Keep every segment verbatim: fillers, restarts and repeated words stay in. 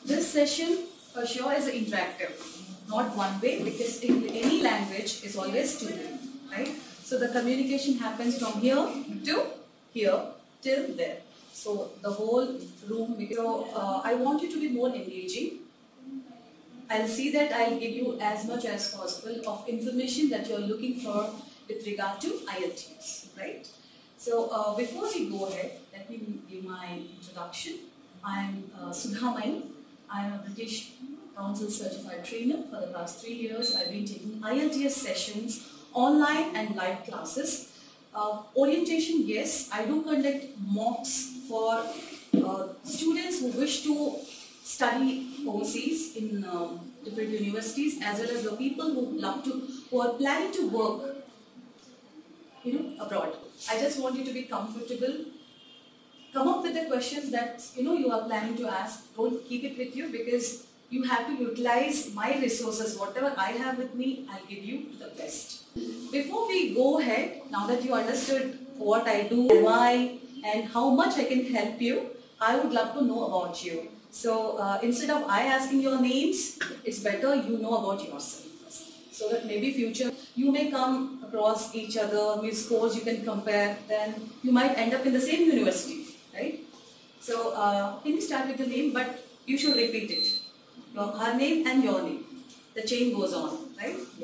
This session for sure is interactive, not one way, because in any language is always two way, right? So the communication happens from here to here till there. So the whole room, so uh, I want you to be more engaging. I'll see that I'll give you as much as possible of information that you're looking for with regard to I E L T S, right? So uh, before we go ahead, let me give my introduction. I'm uh, Sudhamani. I'm a British Council certified trainer. For the past three years, I've been taking I E L T S sessions, online and live classes. Uh, orientation, yes, I do conduct mocks for uh, students who wish to study overseas in uh, different universities, as well as the people who love to, who are planning to work, you know, abroad. I just want you to be comfortable. Come up with the questions that you know you are planning to ask. Don't keep it with you, because you have to utilize my resources. Whatever I have with me, I'll give you the best. Before we go ahead, now that you understood what I do, why, and how much I can help you, I would love to know about you. So uh, instead of I asking your names, it's better you know about yourself first. So that maybe future you may come across each other, means scores you can compare, then you might end up in the same university, right? So uh, can you start with the name, but you should repeat it. Your, her name and your name. The chain goes on, right? Yeah.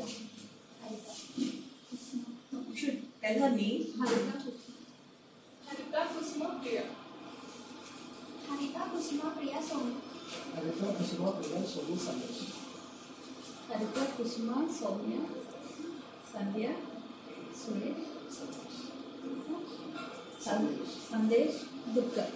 You should tell her name. Harita Kusuma Priya. Harita Kusuma Priya Sonia. Harita Kusuma Priya Sonia Sandesh. Harita Kusuma Sonia Sandhya Suresh Sandesh Dutta.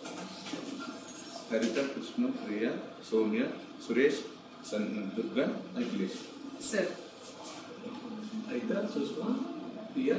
Harita Kusuma Priya Sonia Suresh Durga Akhilesh. Sir. Harita Kusuma Priya.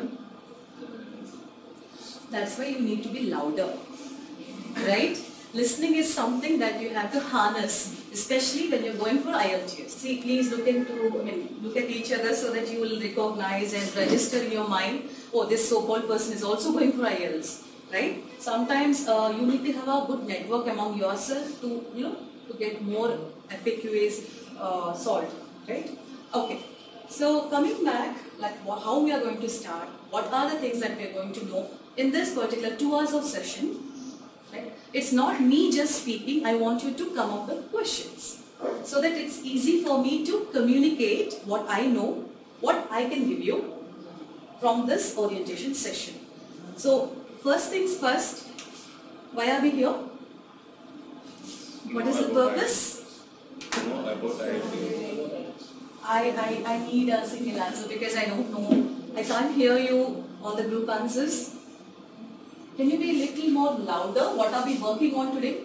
That's why you need to be louder, right? Listening is something that you have to harness, especially when you're going for I E L T S. See, please look into, I mean, look at each other so that you will recognize and register in your mind, oh, this so-called person is also going for I E L T S, right? Sometimes uh, you need to have a good network among yourself to, you know, to get more F A Q As uh, solved, right? Okay. So coming back, like how we are going to start, what are the things that we are going to know in this particular two hours of session, right? It's not me just speaking, I want you to come up with questions so that it's easy for me to communicate what I know, what I can give you from this orientation session. So first things first, why are we here? What is the purpose? No, about I E L T S. I, I, I need a single answer because I don't know. I can't hear you on the group answers. Can you be a little more louder? What are we working on today?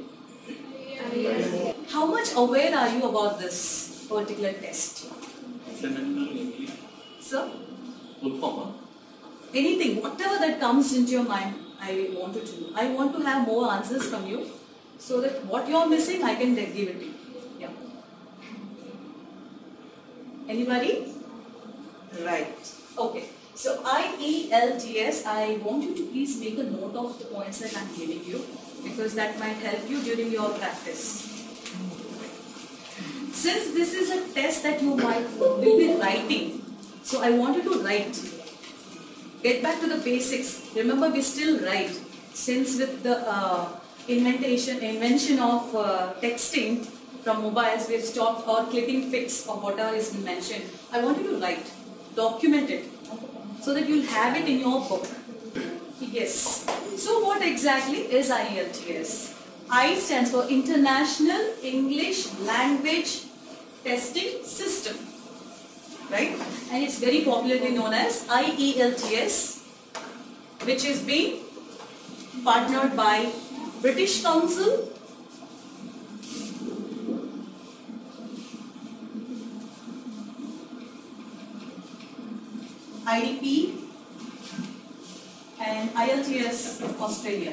How much aware are you about this particular test? Sir? Anything, whatever that comes into your mind, I want to know. I want to have more answers from you so that what you are missing, I can give it to you. Yeah. Anybody? Right. Okay. So I E L T S, I want you to please make a note of the points that I am giving you, because that might help you during your practice. Since this is a test that you might will be writing, so I want you to write. Get back to the basics. Remember, we still write. Since with the uh, invention invention of uh, texting from mobiles, we have stopped, or clipping pics of whatever is mentioned. I want you to write, document it, so that you'll have it in your book. Yes. So what exactly is I E L T S? I stands for International English Language Testing System, right? And it's very popularly known as I E L T S, which is being partnered by British Council, I D P, and I E L T S Australia.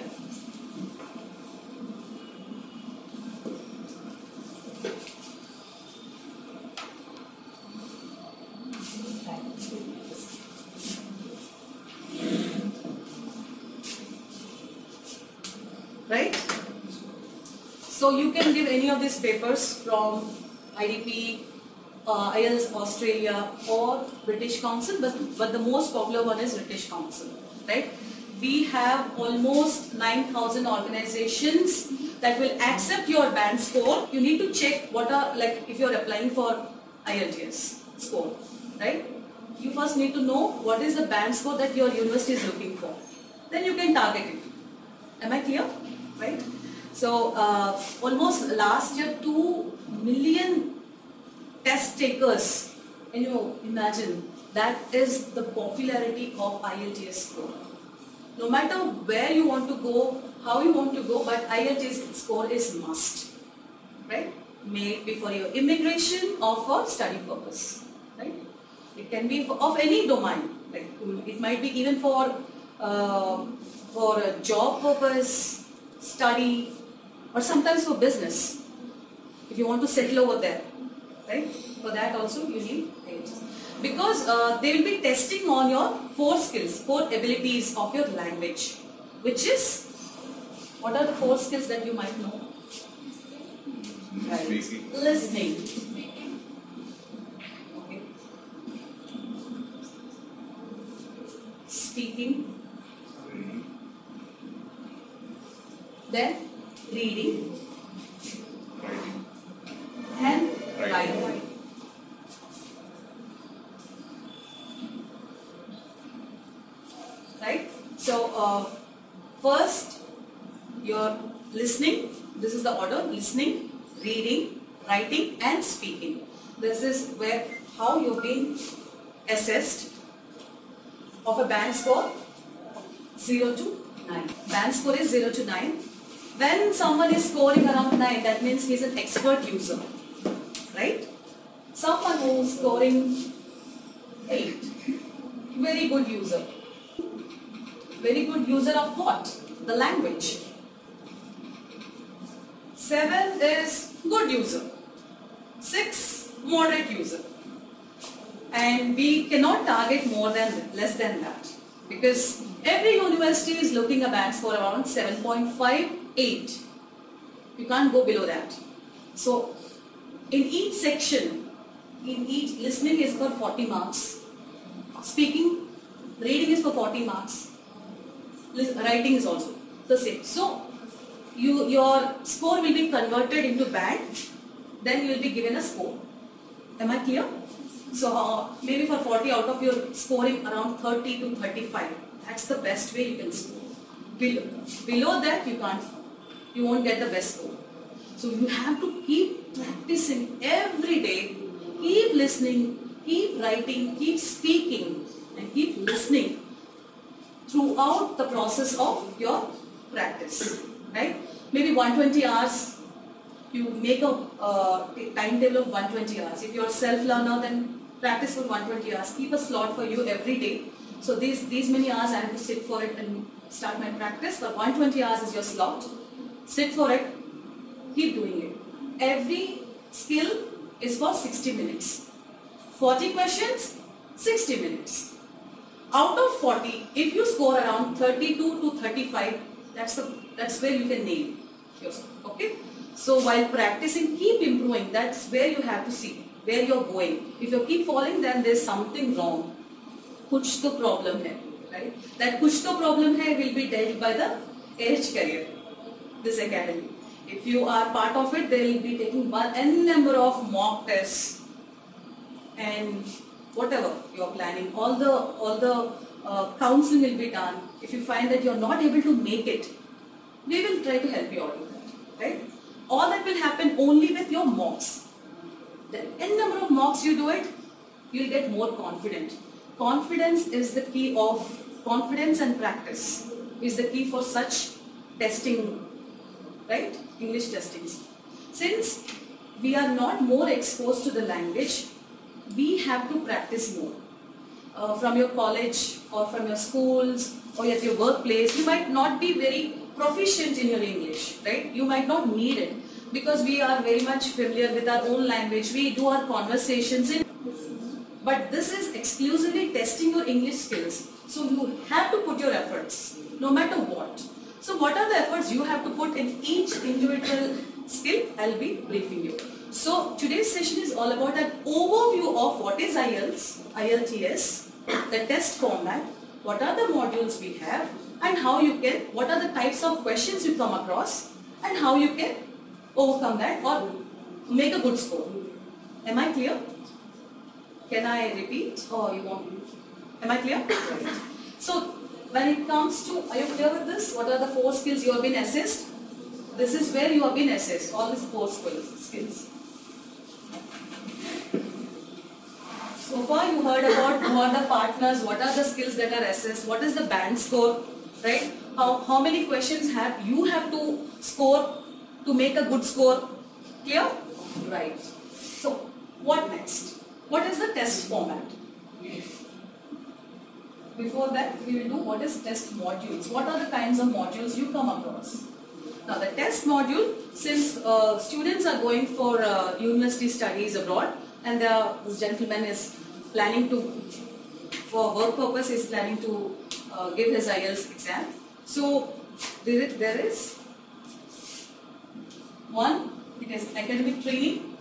Right? So So you can give any of these papers from I D P, uh, I E L T S Australia or British Council, but, but the most popular one is British Council, right? We have almost nine thousand organizations that will accept your band score. You need to check what are, like if you are applying for I E L T S score, right? You first need to know what is the band score that your university is looking for. Then you can target it. Am I clear? Right? So uh, almost last year two million test takers. Can you imagine? That is the popularity of I E L T S score. No matter where you want to go, how you want to go, but I E L T S score is must. Right? May it be for your immigration or for study purpose. Right? It can be of any domain. Like it might be even for uh, for a job purpose, study, or sometimes for business. If you want to settle over there, right? For that also you need I E L T S. Because uh, they will be testing on your four skills, four abilities of your language, which is, what are the four skills that you might know? Right. Speaking. Listening. Okay. Speaking. Then reading. Writing. And Writing. writing. Right? So, uh, first, you're listening. This is the order: listening, reading, writing, and speaking. This is where how you're being assessed of a band score zero to nine. Band score is zero to nine. When someone is scoring around nine, that means he's an expert user, right? Someone who's scoring eight, very good user. Very good user of what? The language. seven is good user. six, moderate user. And we cannot target more than, less than that. Because every university is looking a band score around seven point five eight. You can't go below that. So, in each section, in each, listening is for forty marks. Speaking, reading is for forty marks. Writing is also the same. So, you, your score will be converted into band, then you will be given a score. Am I clear? So, uh, maybe for forty out of your scoring around thirty to thirty-five. That's the best way you can score. Below, below that you can't, you won't get the best score. So, you have to keep practicing every day, keep listening, keep writing, keep speaking, and keep listening throughout the process of your practice, right? Maybe one hundred twenty hours, you make a uh, timetable of one hundred twenty hours. If you're a self-learner, then practice for one hundred twenty hours. Keep a slot for you every day. So these, these many hours I have to sit for it and start my practice. But one hundred twenty hours is your slot. Sit for it, keep doing it. Every skill is for sixty minutes. forty questions, sixty minutes. Out of forty, if you score around thirty-two to thirty-five, that's the that's where you can nail yourself. Okay? So while practicing, keep improving. That's where you have to see where you're going. If you keep falling, then there's something wrong. Kuch to problem hai, right? That kuch to problem hai will be dealt by the Edge Career, this academy. If you are part of it, they will be taking one n number of mock tests and whatever you are planning, all the all the uh, counseling will be done. If you find that you are not able to make it, we will try to help you out with that, right? All that will happen only with your mocks. The n number of mocks you do it, you will get more confident. Confidence is the key of confidence, and practice is the key for such testing, right? English testings. Since we are not more exposed to the language, we have to practice more. Uh, from your college or from your schools or at your workplace, you might not be very proficient in your English, right? You might not need it because we are very much familiar with our own language. We do our conversations in, but this is exclusively testing your English skills. So you have to put your efforts, no matter what. So what are the efforts you have to put in each individual skill I'll be briefing you. So today's session is all about an overview of what is I E L T S, I E L T S, the test format, what are the modules we have, and how you can, what are the types of questions you come across, and how you can overcome that or make a good score. Am I clear? Can I repeat or you want? Am I clear? Right. So when it comes to, are you clear with this? What are the four skills you have been assessed? This is where you have been assessed, all these four skills. So far you heard about who are the partners, what are the skills that are assessed, what is the band score, right? How, how many questions have you have to score to make a good score? Clear? Right. So what next? What is the test format? Before that we will do what is test modules. What are the kinds of modules you come across? Now the test module, since uh, students are going for uh, university studies abroad, and the, this gentleman is planning to, for work purpose, is planning to uh, give his I E L T S exam. So there, there is one, it is academic training.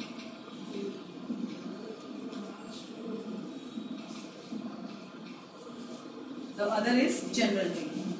The other is general training.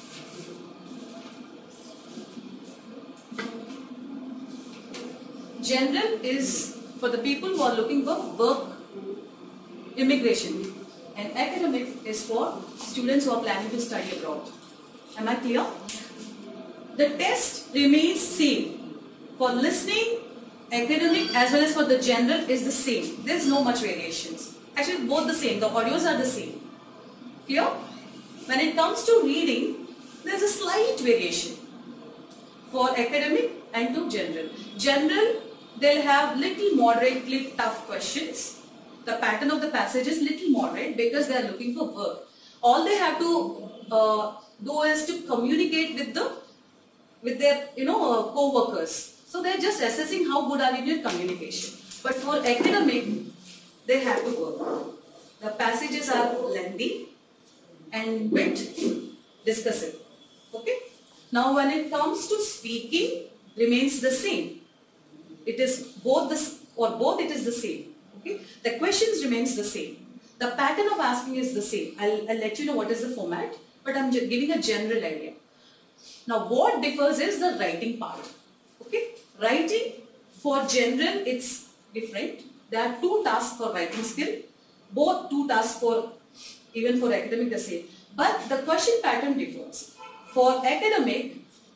General is for the people who are looking for work, immigration, and academic is for students who are planning to study abroad. Am I clear? The test remains same. For listening, academic as well as for the general is the same. There is no much variations. Actually both the same. The audios are the same. Clear? When it comes to reading, there is a slight variation for academic and to general. General, they'll have little moderately tough questions. The pattern of the passage is little moderate because they are looking for work. All they have to uh, do is to communicate with the with their you know uh, co-workers. So they're just assessing how good are you in your communication. But for academic, they have to work. The passages are lengthy and bit discussive. Okay. Now when it comes to speaking, remains the same. It is both the or both it is the same. Okay. The questions remains the same. The pattern of asking is the same. I'll, I'll let you know what is the format, but I'm giving a general idea. Now what differs is the writing part. Okay. Writing for general it's different. There are two tasks for writing skill. Both two tasks for even for academic the same. But the question pattern differs. For academic,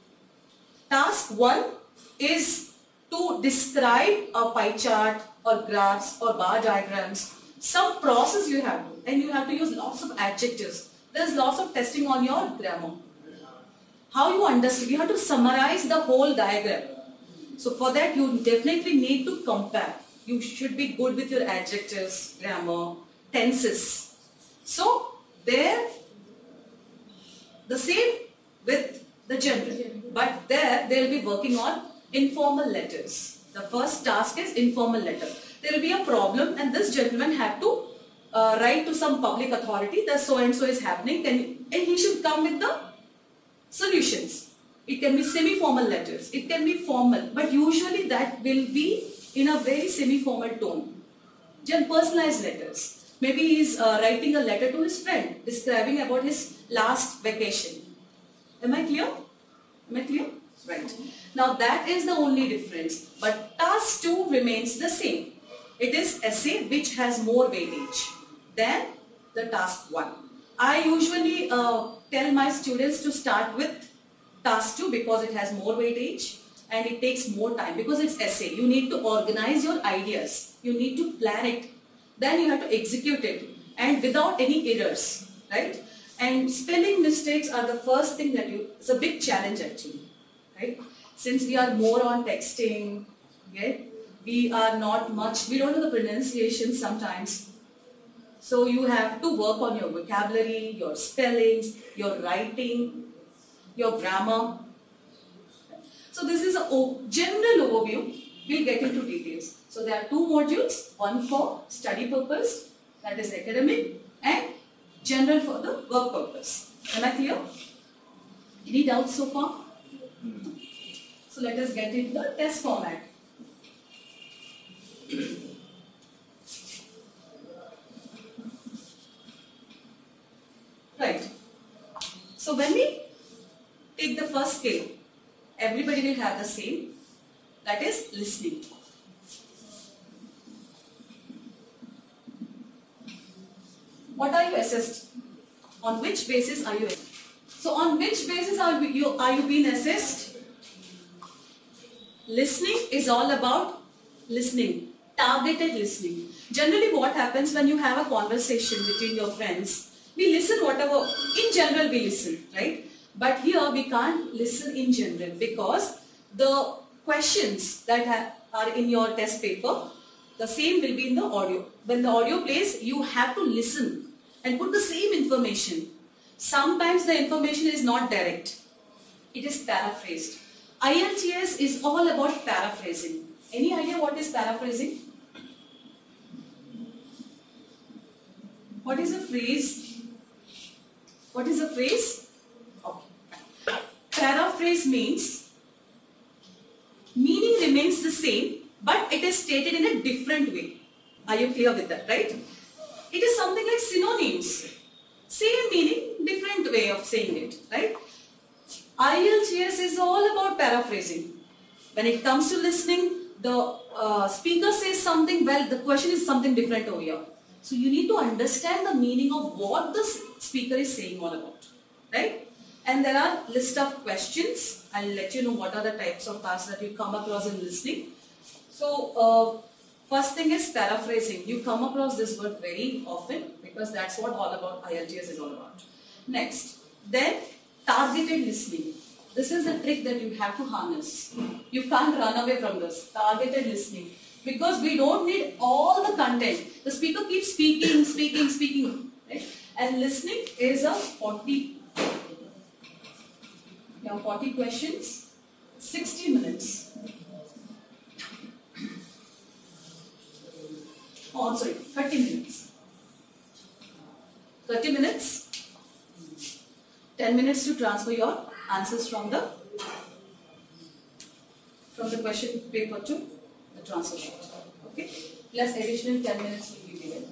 task one is to describe a pie chart or graphs or bar diagrams. Some process you have to, and you have to use lots of adjectives. There is lots of testing on your grammar. How you understand, you have to summarize the whole diagram. So for that you definitely need to compare. You should be good with your adjectives, grammar, tenses. So there, the same with the general, but there they will be working on informal letters. The first task is informal letter. There will be a problem and this gentleman have to uh, write to some public authority that so and so is happening, and, and he should come with the solutions. It can be semi-formal letters, it can be formal, but usually that will be in a very semi-formal tone. Just personalized letters. Maybe he is uh, writing a letter to his friend describing about his last vacation. Am I clear? Am I clear? Right. Now that is the only difference. But task two remains the same. It is essay which has more weightage than the task one. I usually uh, tell my students to start with task two because it has more weightage and it takes more time because it's essay. You need to organize your ideas. You need to plan it. Then you have to execute it and without any errors, right? And spelling mistakes are the first thing that you, it's a big challenge actually, right? Since we are more on texting, okay? We are not much, we don't know the pronunciation sometimes. So you have to work on your vocabulary, your spellings, your writing, your grammar. So this is a general overview. We'll get into details. So there are two modules, one for study purpose, that is academic, and general for the work purpose. Am I clear? Any doubts so far? So let us get into the test format. Right. So when we take the first skill, everybody will have the same, that is listening. What are you assessed? On which basis are you assessed? So on which basis are you, are you being assessed? Listening is all about listening, targeted listening. Generally what happens when you have a conversation between your friends, we listen whatever, in general we listen, right? But here we can't listen in general because the questions that have, are in your test paper, the same will be in the audio. When the audio plays, you have to listen and put the same information. Sometimes the information is not direct. It is paraphrased. I E L T S is all about paraphrasing. Any idea what is paraphrasing? What is a phrase? What is a phrase? Okay. Paraphrase means meaning remains the same, but it is stated in a different way. Are you clear with that, right? It is something like synonyms. Same meaning, different way of saying it, right? I E L T S is all about paraphrasing. When it comes to listening, the uh, speaker says something, well, the question is something different over here. So you need to understand the meaning of what the speaker is saying all about, right? And there are list of questions. I'll let you know what are the types of tasks that you come across in listening. So uh, first thing is paraphrasing. You come across this word very often because that's what all about I E L T S is all about. Next, then targeted listening. This is the trick that you have to harness. You can't run away from this. Targeted listening. Because we don't need all the content. The speaker keeps speaking, speaking, speaking. Right? And listening is a forty, you have forty questions, sixty minutes. Oh, sorry, thirty minutes. thirty minutes. ten minutes to transfer your answers from the from the question paper to the transfer sheet. Okay? Plus additional ten minutes will be given.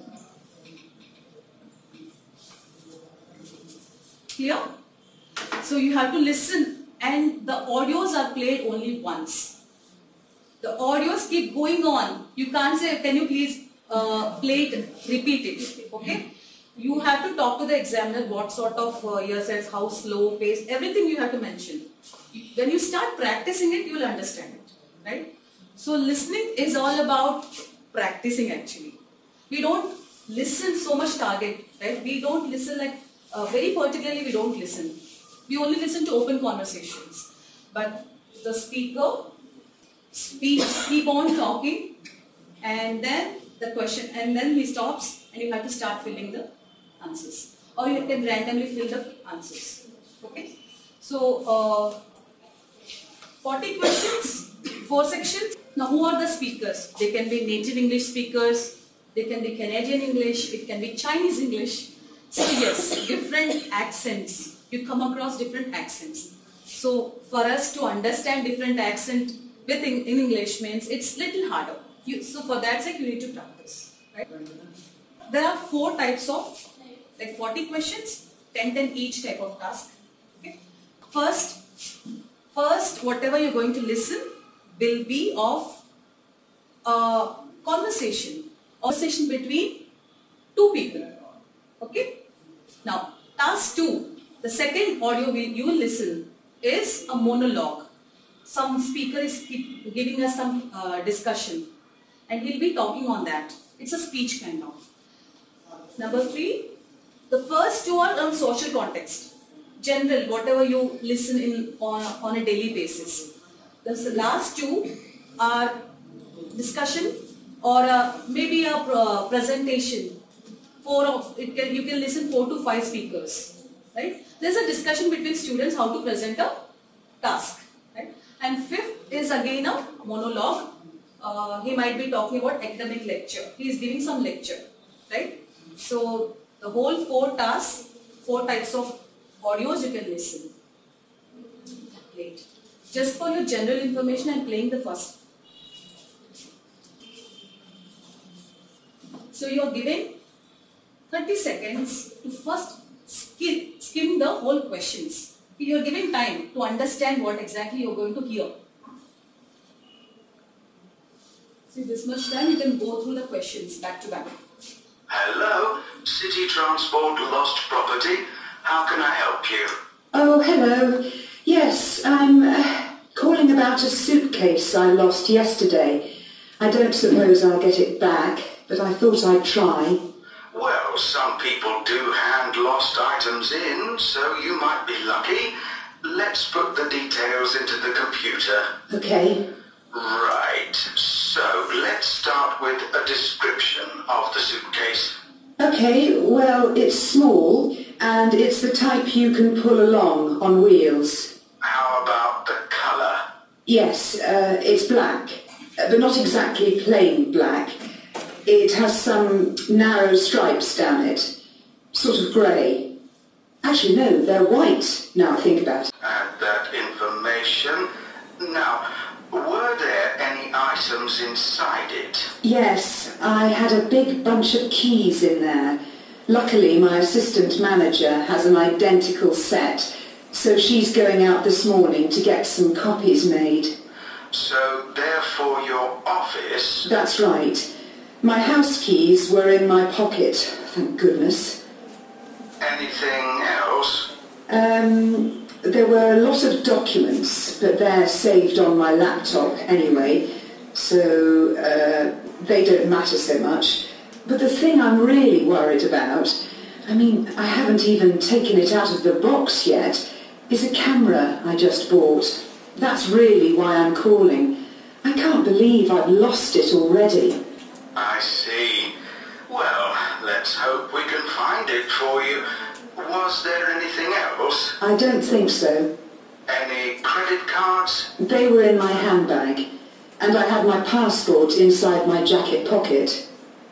Clear? So you have to listen, and the audios are played only once. The audios keep going on. You can't say, can you please uh, play it, repeat it. Okay? You have to talk to the examiner what sort of uh, earsheds, how slow, pace, everything you have to mention. When you start practicing it, you will understand it. Right? So listening is all about practicing actually. We don't listen so much target. Right? We don't listen like, uh, very particularly we don't listen. We only listen to open conversations. But the speaker speaks, keep on talking, and then the question, and then he stops and you have to start filling the answers, or you can randomly fill the answers. Okay, so uh, forty questions, four sections. Now who are the speakers? They can be native English speakers, they can be Canadian English, it can be Chinese English. So yes, different accents, you come across different accents. So for us to understand different accent with in, in English means it's little harder. You, so for that sake you need to practice. Right? There are four types of, like forty questions, ten ten each type of task. Okay. First, first whatever you're going to listen will be of a conversation, conversation between two people. Okay. Now, task two, the second audio we, you will listen is a monologue. Some speaker is keep giving us some uh, discussion, and he'll be talking on that. It's a speech kind of. Number three, the first two are on social context, general, whatever you listen in on, on a daily basis. The last two are discussion or a, maybe a uh, presentation. Four of it can, you can listen four to five speakers, right? There's a discussion between students how to present a task, right? And fifth is again a monologue. Uh, he might be talking about academic lecture. He is giving some lecture, right? So the whole four tasks, four types of audios you can listen. Great. Just for your general information, I am playing the first. So you are given thirty seconds to first skim, skim the whole questions. You are given time to understand what exactly you are going to hear. See, this much time you can go through the questions back to back. Hello, City Transport Lost Property. How can I help you? Oh, hello. Yes, I'm uh, calling about a suitcase I lost yesterday. I don't suppose I'll get it back, but I thought I'd try. Well, some people do hand lost items in, so you might be lucky. Let's put the details into the computer. Okay. Right, so let's start with a description of the suitcase. Okay, well, it's small, and it's the type you can pull along on wheels. How about the colour? Yes, uh, it's black, uh, but not exactly plain black. It has some narrow stripes down it, sort of grey. Actually, no, they're white, now I think about it. Add that information. Now, were there any items inside it? Yes, I had a big bunch of keys in there. Luckily, my assistant manager has an identical set, so she's going out this morning to get some copies made. So, therefore, your office... That's right. My house keys were in my pocket, thank goodness. Anything else? Um, there were a lot of documents, but they're saved on my laptop anyway, so uh, they don't matter so much. But the thing I'm really worried about, I mean, I haven't even taken it out of the box yet, is a camera I just bought. That's really why I'm calling. I can't believe I've lost it already. I see. Well, let's hope we can find it for you. Was there anything else? I don't think so. Any credit cards? They were in my handbag, and I had my passport inside my jacket pocket.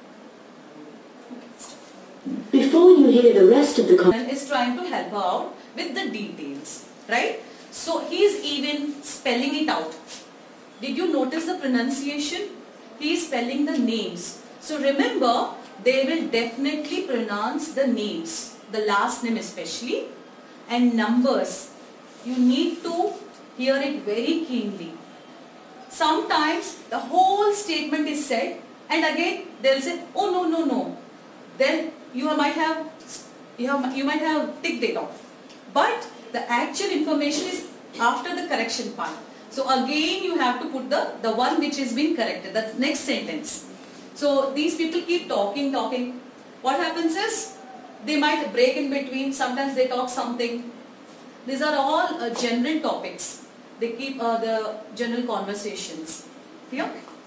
Before you hear the rest of the con- Is trying to help out with the details, right? So he is even spelling it out. Did you notice the pronunciation? He is spelling the names. So remember, they will definitely pronounce the names, the last name especially, and numbers. You need to hear it very keenly. Sometimes the whole statement is said, and again they'll say, oh no, no, no. Then you might have, you, have, you might have ticked it off. But the actual information is after the correction part. So again you have to put the, the one which is being corrected, the next sentence. So these people keep talking, talking. What happens is, they might break in between, sometimes they talk something. These are all uh, general topics. They keep uh, the general conversations. Clear?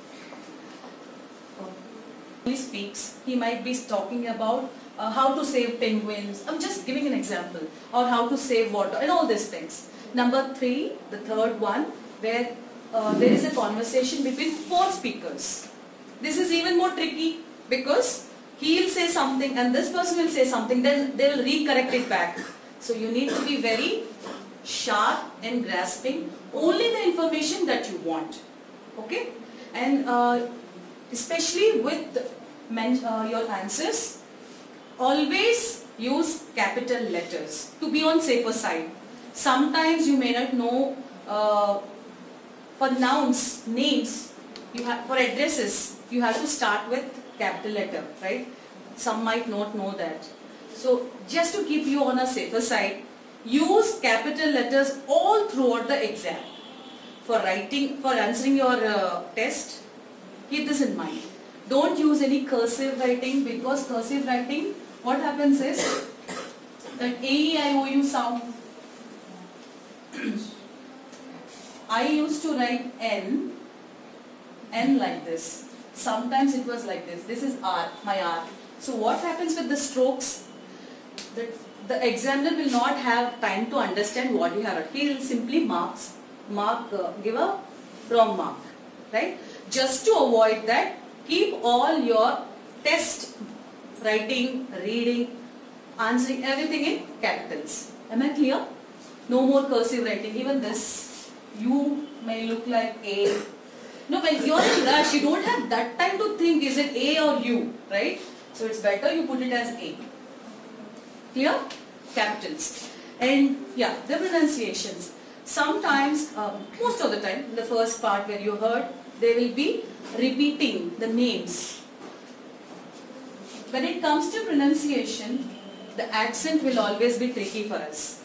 He speaks, he might be talking about uh, how to save penguins. I'm just giving an example. Or how to save water and all these things. Number three, the third one, where uh, there is a conversation between four speakers. This is even more tricky because he will say something and this person will say something, then they will recorrect it back. So you need to be very sharp and grasping only the information that you want. Okay? And uh, especially with men, uh, your answers, always use capital letters to be on safer side. Sometimes you may not know uh, for nouns, names, you have, for addresses, you have to start with capital letter, right? Some might not know that. So just to keep you on a safer side, use capital letters all throughout the exam. For writing, for answering your uh, test, keep this in mind. Don't use any cursive writing, because cursive writing, what happens is that A E I O U sound. I used to write N, N like this. Sometimes it was like this. This is R, my R. So what happens with the strokes? The, the examiner will not have time to understand what you have written. He will simply marks, mark, uh, give a wrong mark, right? Just to avoid that, keep all your test writing, reading, answering, everything in capitals. Am I clear? No more cursive writing. Even this, You may look like A. No, when you're in rush, you don't have that time to think is it A or U, right? So it's better you put it as A. Clear? Capitals. And yeah, the pronunciations. Sometimes, um, most of the time, in the first part where you heard, they will be repeating the names. When it comes to pronunciation, the accent will always be tricky for us.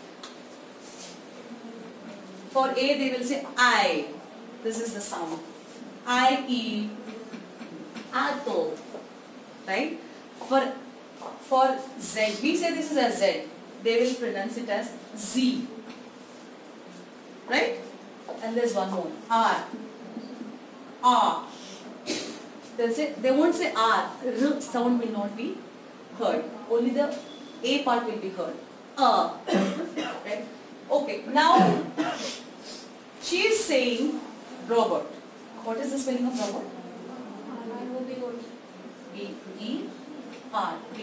For A, they will say I. This is the sound. I, E, Ato. Right? For, for Z, we say this is a Z. They will pronounce it as Z. Right? And there's one more. R. R. They'll say, they won't say R. R sound will not be heard. Only the A part will be heard. Uh. Right? Okay. Now, she is saying robot. What is the spelling of robot? B E R B.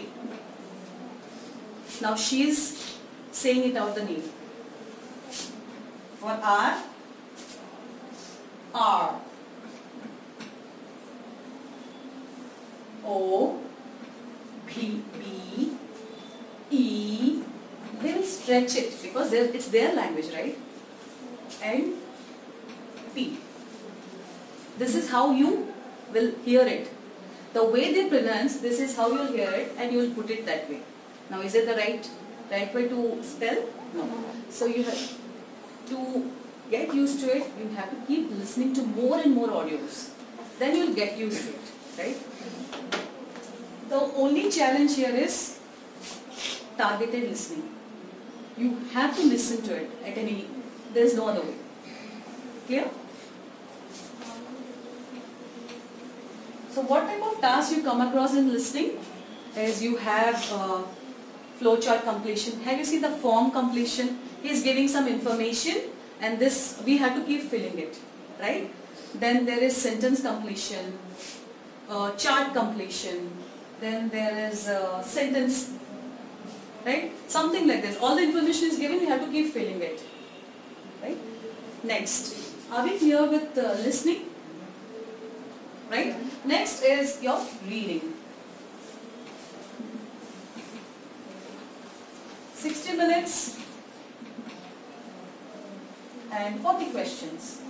Now she is saying it out the name. For R, R. O, B, B, E. They will stretch it because it's their language, right? And P. This is how you will hear it. The way they pronounce, this is how you will hear it, and you will put it that way. Now, is it the right, right way to spell? No. So you have to get used to it. You have to keep listening to more and more audios. Then you will get used to it, right? The only challenge here is targeted listening. You have to listen to it at any, there is no other way. Clear? So what type of tasks you come across in listening is you have uh, flowchart completion. Have you seen the form completion? He is giving some information and this we have to keep filling it, right? Then there is sentence completion, uh, chart completion, then there is uh, sentence, right? Something like this. All the information is given, you have to keep filling it, right? Next, are we clear with uh, listening? Right? Next is your reading. sixty minutes and forty questions.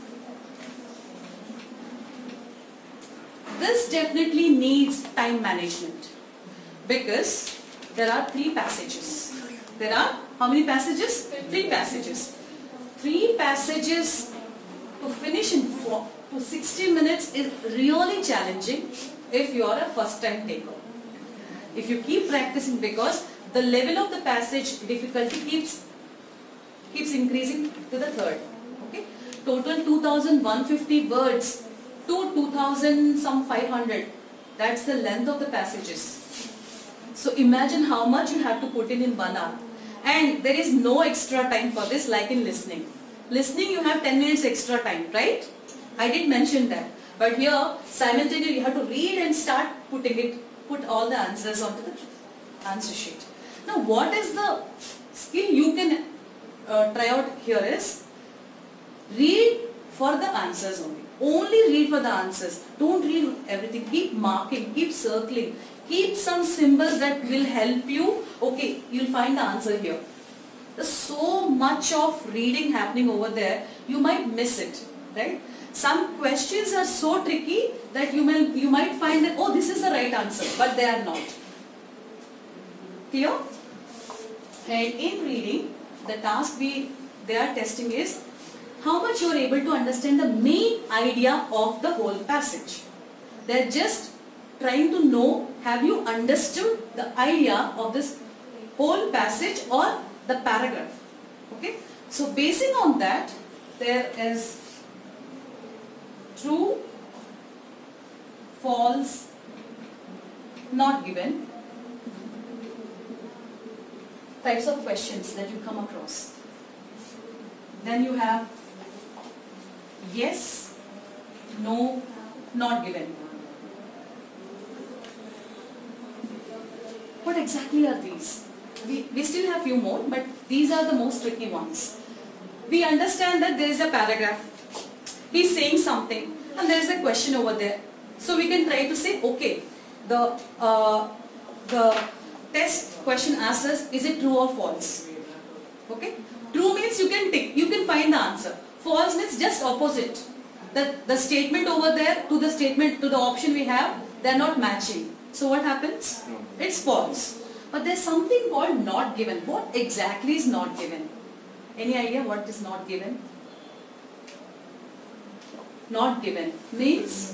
This definitely needs time management because there are three passages. There are how many passages? Three passages. Three passages to finish in four. To sixty minutes is really challenging if you are a first time taker. If you keep practicing, because the level of the passage difficulty keeps keeps increasing to the third. Okay, total two thousand one hundred fifty words to two thousand some five hundred. That's the length of the passages. So imagine how much you have to put in in one hour. And there is no extra time for this like in listening. Listening you have ten minutes extra time, right? I did mention that. But here, simultaneously you have to read and start putting it, put all the answers onto the answer sheet. Now what is the skill you can uh, try out here is, read for the answers only. Only read for the answers. Don't read everything. Keep marking, keep circling, keep some symbols that will help you. Okay, you'll find the answer here. There's so much of reading happening over there, you might miss it, right? Some questions are so tricky that you may you might find that, oh, this is the right answer, but they are not. Clear? And in reading, the task we they are testing is how much you are able to understand the main idea of the whole passage. They are just trying to know, have you understood the idea of this whole passage or the paragraph? Okay. So basing on that, there is true, false, not given types of questions that you come across. Then you have yes, no, not given. What exactly are these? We, we still have few more, but these are the most tricky ones. we understand that there is a paragraph. He's saying something and there is a question over there. So we can try to say, okay, the, uh, the test question asks us, is it true or false? Okay? True means you can tick, you can find the answer. False means just opposite. The, the statement over there to the statement, to the option we have, they are not matching. So what happens? It's false. But there's something called not given. What exactly is not given? Any idea what is not given? Not given means,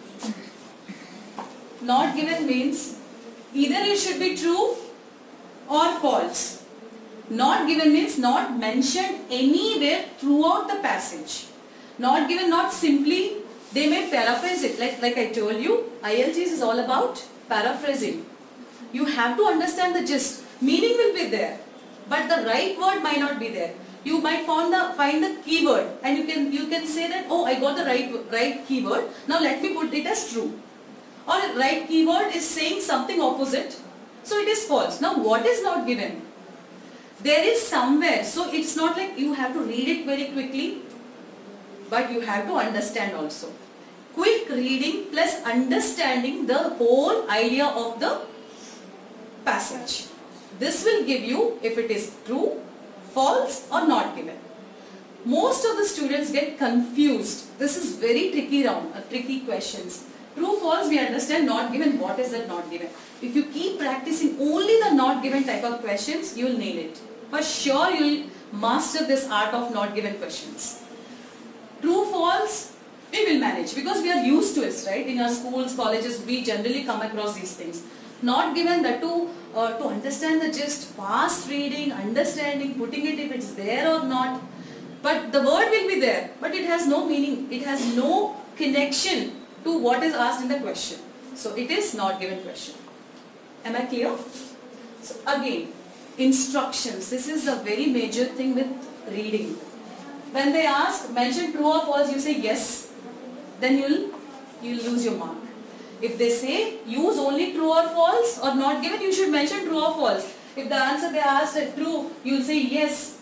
not given means either it should be true or false. Not given means not mentioned anywhere throughout the passage. Not given, not simply, they may paraphrase it. Like, like I told you, I E L T S is all about paraphrasing. You have to understand the gist. Meaning will be there, but the right word might not be there. You might find the find the keyword, and you can you can say that, oh, I got the right right keyword. Now let me put it as true. Or right keyword is saying something opposite, so it is false. Now what is not given? There is somewhere, so it's not like you have to read it very quickly, but you have to understand also. Quick reading plus understanding the whole idea of the passage. This will give you if it is true, false or not given. Most of the students get confused. This is very tricky round, uh, tricky questions. True, false, we understand. Not given, what is that not given? If you keep practicing only the not given type of questions, you will nail it. For sure, you will master this art of not given questions. True, false, we will manage because we are used to it, right? In our schools, colleges, we generally come across these things. Not given, that too, uh, to understand the gist, fast reading, understanding, putting it if it's there or not. But the word will be there, but it has no meaning. It has no connection to what is asked in the question. So it is not given question. Am I clear? So again, instructions. This is a very major thing with reading. When they ask, mention true or false, you say yes, then you'll, you'll lose your mark. If they say, use only true or false or not given, you should mention true or false. If the answer they asked is true, you'll say yes.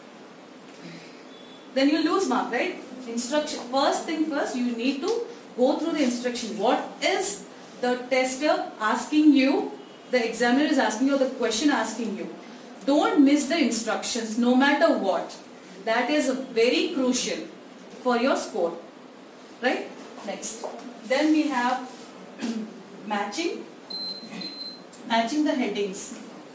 Then you'll lose mark, right? Instruction. First thing first, you need to go through the instruction. What is the tester asking you? The examiner is asking you, or the question asking you. Don't miss the instructions, no matter what. That is very crucial for your score. Right? Next. Then we have matching. Matching the headings.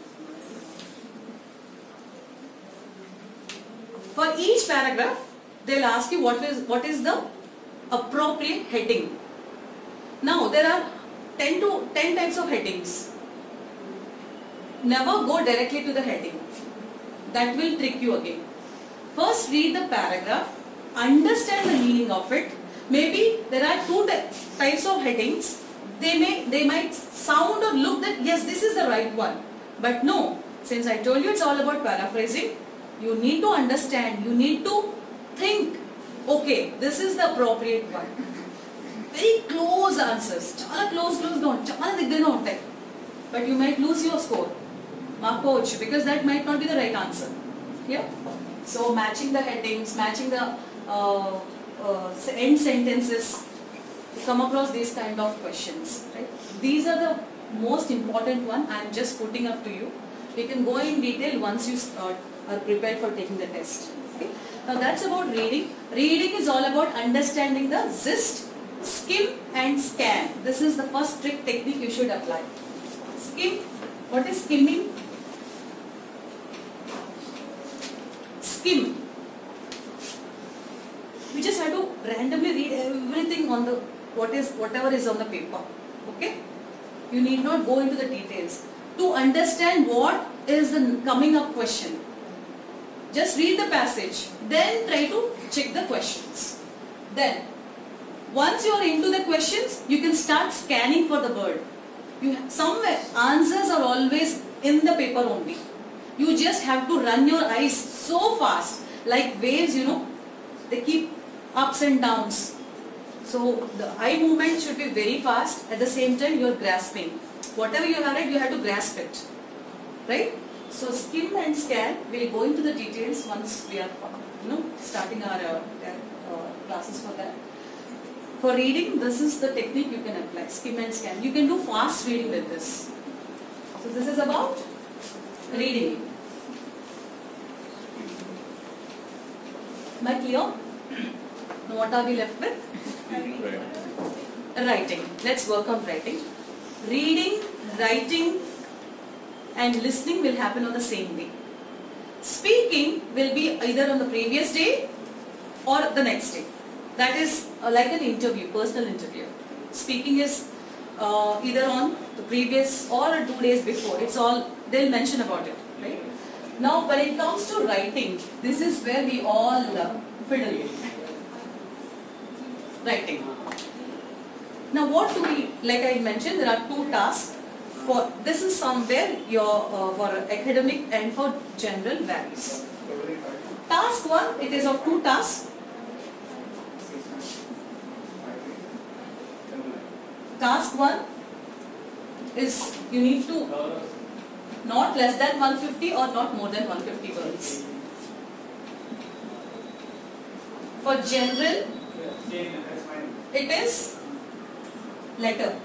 For each paragraph, they will ask you what is, what is the appropriate heading. Now, there are ten to ten types of headings. Never go directly to the heading. That will trick you again. First, read the paragraph, understand the meaning of it. Maybe there are two types of headings. They may they might sound or look that yes, this is the right one. But no, since I told you it's all about paraphrasing, you need to understand, you need to think, okay, this is the appropriate one. Very close answers. Chala close, close, don't. Chala digga don't. But you might lose your score. Mark poach, because that might not be the right answer. Yeah? So matching the headings, matching the uh, uh, end sentences, come across these kind of questions. Right? These are the most important one. I am just putting up to you. We can go in detail once you start, are prepared for taking the test. Okay? Now that's about reading. Reading is all about understanding the gist, skim and scan. This is the first trick technique you should apply. Skim. What is skimming? Skim. We just have to randomly read everything on the what is whatever is on the paper. Okay? You need not go into the details. To understand what is the coming up question, just read the passage, then try to check the questions. Then, once you are into the questions, you can start scanning for the word. You somewhere answers are always in the paper only. You just have to run your eyes so fast, like waves, you know, they keep ups and downs. So the eye movement should be very fast. At the same time, you are grasping. Whatever you have read, you have to grasp it. Right? So skim and scan, we will go into the details once we are you know, starting our uh, uh, classes for that. For reading, this is the technique you can apply, skim and scan. You can do fast reading with this. So this is about reading. Am I clear? Now what are we left with? Right. Writing. Let's work on writing. Reading, writing and listening will happen on the same day. Speaking will be either on the previous day or the next day. That is uh, like an interview, personal interview. Speaking is uh, either on the previous or two days before. It's all, they'll mention about it, right? Now when it comes to writing, this is where we all uh, fiddle. Writing. Now what do we, like I mentioned, there are two tasks. For this is somewhere your uh, for academic and for general varies. Task one, it is of two tasks. Task one is you need to not less than one hundred fifty or not more than one hundred fifty words. For general, it is letter.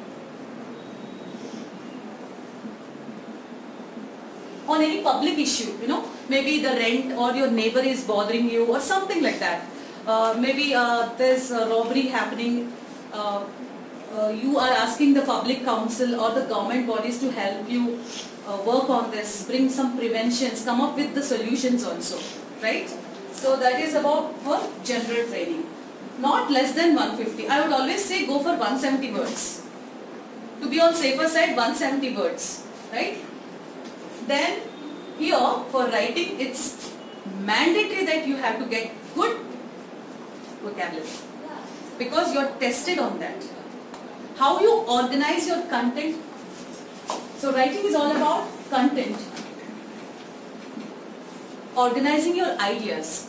On any public issue, you know, maybe the rent or your neighbor is bothering you or something like that. Uh, maybe uh, there's a robbery happening. Uh, uh, you are asking the public council or the government bodies to help you uh, work on this, bring some preventions, come up with the solutions also, right? So that is about for general training. Not less than one hundred fifty. I would always say go for one hundred seventy words. To be on safer side, one hundred seventy words, right? Then here for writing, it's mandatory that you have to get good vocabulary because you're tested on that. How you organize your content. So writing is all about content. Organizing your ideas.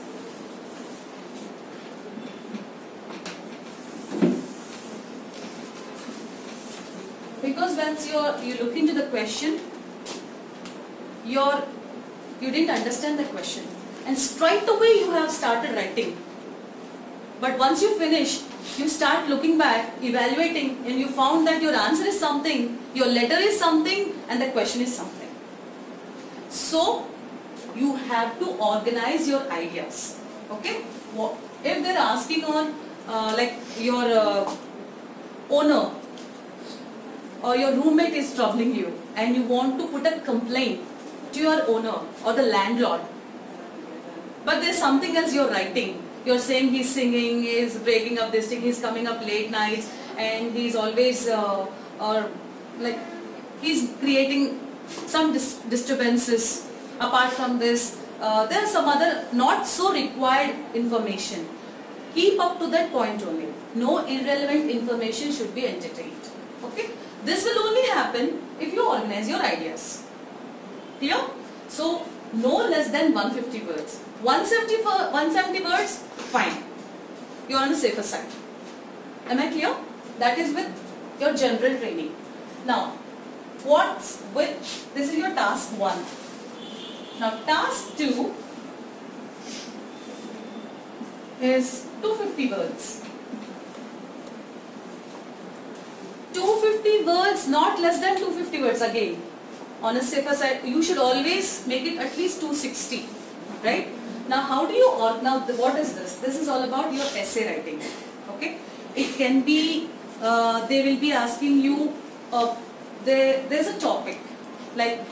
Because once you're, you look into the question, You're, you didn't understand the question and straight away you have started writing. But once you finish, you start looking back, evaluating, and you found that your answer is something, your letter is something, and the question is something. So, you have to organize your ideas. Okay? If they're asking on uh, like your uh, owner or your roommate is troubling you and you want to put a complaint to your owner or the landlord, but there's something else you're writing. You're saying he's singing, he's breaking up this thing, he's coming up late nights, and he's always uh, or like he's creating some dis disturbances. Apart from this, uh, there's some other not so required information. Keep up to that point only. No irrelevant information should be entertained. Okay, this will only happen if you organize your ideas. Clear? So, no less than one hundred fifty words. one hundred seventy words, fine. You are on the safer side. Am I clear? That is with your general training. Now, what's with, this is your task one. Now, task two is two hundred fifty words. two hundred fifty words, not less than two hundred fifty words again. On a safer side, you should always make it at least two hundred sixty, right? Now, how do you, or now what is this? This is all about your essay writing, okay? It can be, uh, they will be asking you, uh, there, there's a topic, like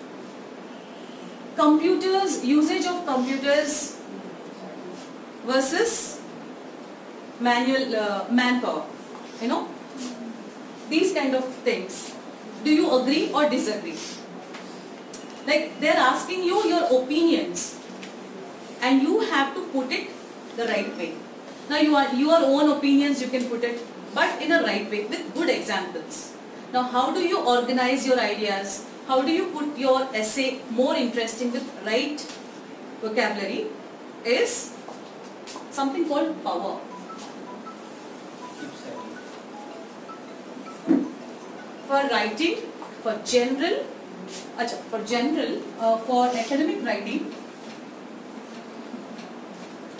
computers, usage of computers versus manual, uh, manpower, you know? These kind of things. Do you agree or disagree? Like they're asking you your opinions and you have to put it the right way. Now you are, your own opinions you can put it, but in a right way with good examples. Now how do you organize your ideas? How do you put your essay more interesting with right vocabulary is something called power. For writing, for general, achha, for general, uh, for academic writing,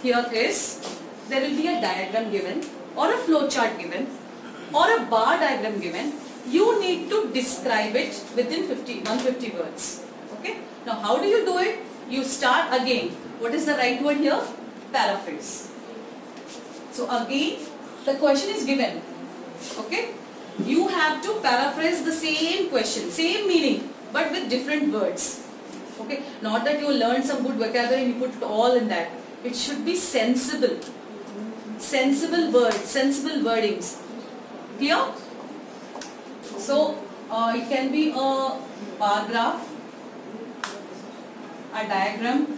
here is, there will be a diagram given or a flow chart given or a bar diagram given. You need to describe it within fifty, one hundred fifty words. Okay. Now how do you do it? You start again. What is the right word here? Paraphrase. So again, the question is given. Okay. You have to paraphrase the same question, same meaning, but with different words. Okay. Not that you learn some good vocabulary and you put it all in that. It should be sensible. Sensible words, sensible wordings. Clear? So, uh, it can be a bar graph, a diagram,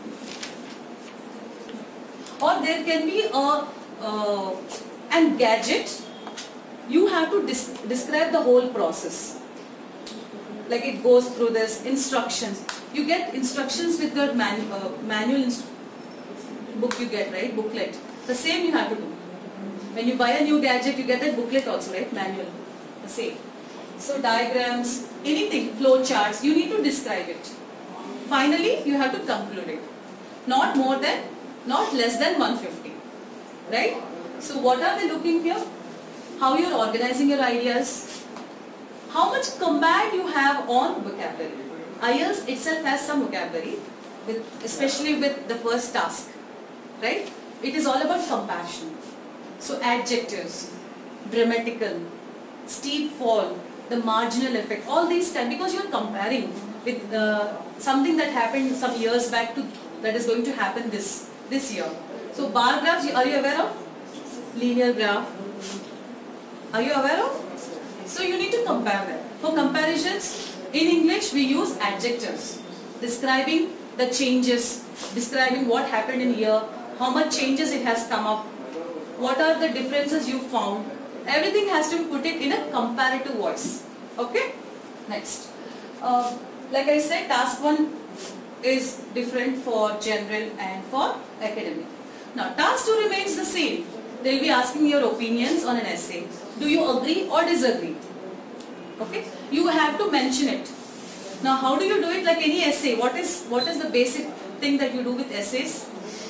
or there can be a uh, an gadget. You have to dis describe the whole process. Like it goes through this instructions. You get instructions with your manu uh, manual book you get, right? Booklet. The same you have to do. When you buy a new gadget, you get a booklet also, right? Manual. The same. So diagrams, anything, flow charts, you need to describe it. Finally, you have to conclude it. Not more than, not less than one hundred fifty. Right? So what are they looking here? How you are organizing your ideas. How much command you have on vocabulary. I E L T S itself has some vocabulary, with, especially with the first task. Right? It is all about comparison. So adjectives, grammatical, steep fall, the marginal effect, all these time, because you are comparing with uh, something that happened some years back to that is going to happen this this year. So bar graphs, are you aware of? Linear graph. Are you aware of? So you need to compare them. For comparisons, in English we use adjectives, describing the changes, describing what happened in here, how much changes it has come up, what are the differences you found. Everything has to be put it in a comparative voice. Okay? Next. Uh, like I said, task one is different for general and for academic. Now, task two remains the same. They will be asking your opinions on an essay. Do you agree or disagree? Okay? You have to mention it. Now, how do you do it like any essay? What is, what is the basic thing that you do with essays?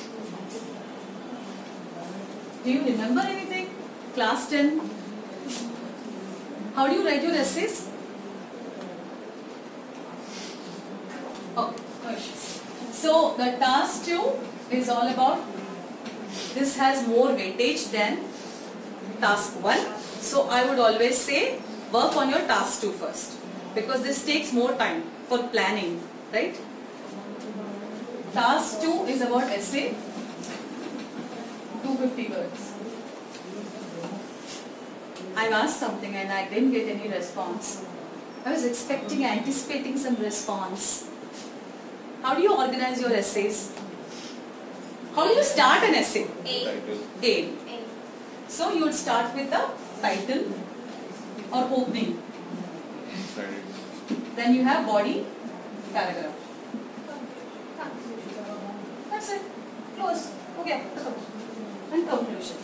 Do you remember anything? Class ten. How do you write your essays? Oh, so the task two is all about, this has more weightage than task one. So I would always say work on your task two first, because this takes more time for planning, right? Task two is about essay, two hundred fifty words. I've asked something and I didn't get any response. I was expecting, anticipating some response. How do you organize your essays? How do you start an essay? A. A. So you would start with the title or opening. Then you have body, paragraph. That's it. Close. Okay. And conclusion.